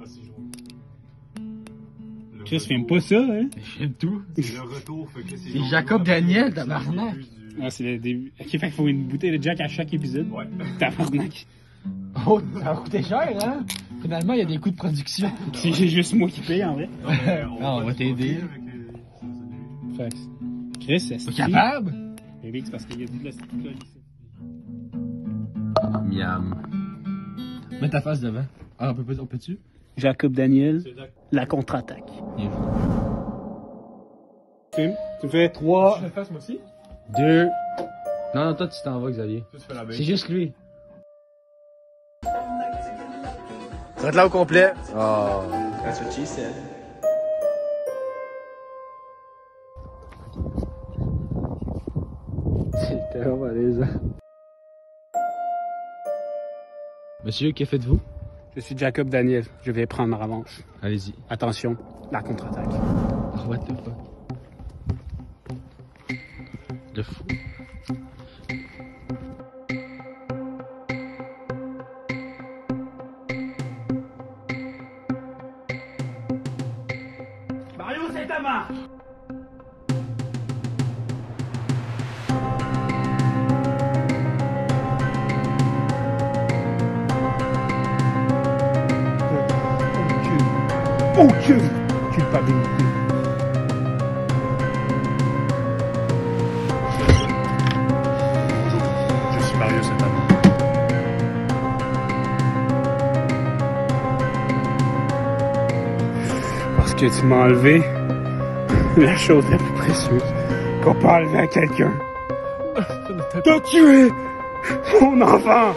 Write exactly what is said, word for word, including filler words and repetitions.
si drôle. Chris, filme pas ça, hein? J'aime tout. C'est le retour, fait que c'est. C'est Jacob Daniel, tabarnak. Ah, c'est le début. Ok, fait qu'il faut une bouteille de Jack à chaque épisode. Ouais. Tabarnak. Oh, ça a coûté cher, hein? Finalement, il y a des coûts de production. C'est juste moi qui paye, en vrai. Non, mais Non, on va t'aider. Fait que- Chris, c'est T'es capable? Félix, c'est parce qu'il y a du plastique ici. Miam. Mets ta face devant. Ah, on peut pas, on peut-tu? Jacob Daniel, la contre-attaque. Bien joué. Film, tu fais trois, Je le fasse moi aussi? deux. Non, non, toi, tu t'en vas, Xavier. Toi, tu fais la baie. C'est juste lui. Reste là au complet. Oh. That's what she said. C'était vraiment malaisant. Monsieur, que faites-vous? Je suis Jacob Daniel, je vais prendre ma revanche. Allez-y. Attention, la contre-attaque. Oh, what the fuck? De fou. Mario, c'est ta main! Aucune culpabilité. Je suis Mario cette année. Parce que tu m'as enlevé la chose la plus précieuse qu'on peut enlever à quelqu'un. T'as tué mon enfant!